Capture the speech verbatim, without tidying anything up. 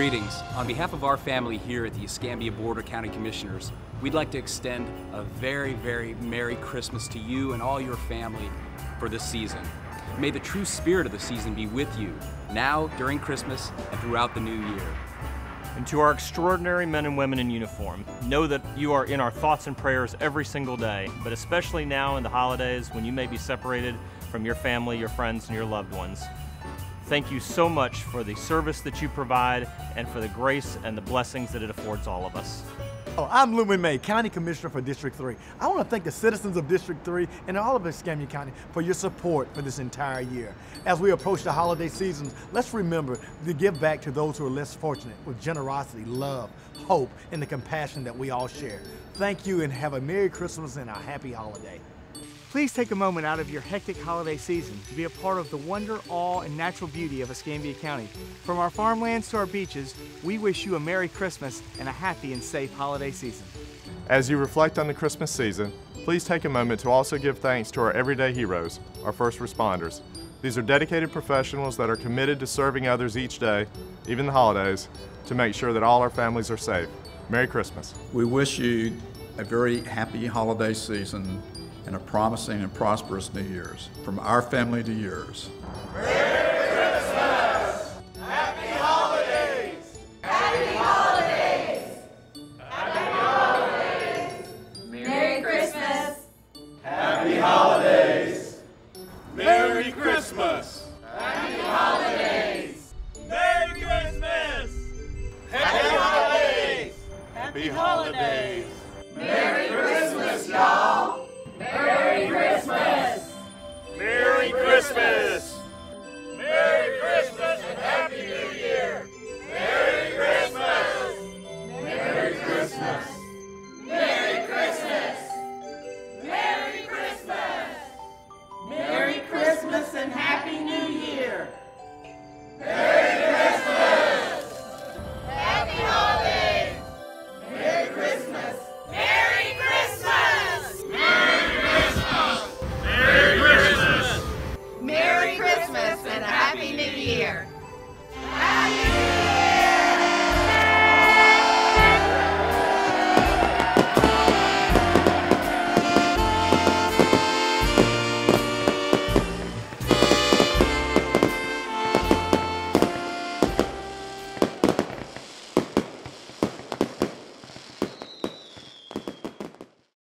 Greetings. On behalf of our family here at the Escambia Board of County Commissioners, we'd like to extend a very, very Merry Christmas to you and all your family for this season. May the true spirit of the season be with you now, during Christmas, and throughout the new year. And to our extraordinary men and women in uniform, know that you are in our thoughts and prayers every single day, but especially now in the holidays when you may be separated from your family, your friends, and your loved ones. Thank you so much for the service that you provide and for the grace and the blessings that it affords all of us. Oh, I'm Lumen May, County Commissioner for District three. I want to thank the citizens of District three and all of Escambia County for your support for this entire year. As we approach the holiday seasons, let's remember to give back to those who are less fortunate with generosity, love, hope, and the compassion that we all share. Thank you and have a Merry Christmas and a happy holiday. Please take a moment out of your hectic holiday season to be a part of the wonder, awe, and natural beauty of Escambia County. From our farmlands to our beaches, we wish you a Merry Christmas and a happy and safe holiday season. As you reflect on the Christmas season, please take a moment to also give thanks to our everyday heroes, our first responders. These are dedicated professionals that are committed to serving others each day, even the holidays, to make sure that all our families are safe. Merry Christmas. We wish you a very happy holiday season and a promising and prosperous New Year's. From our family to yours. Merry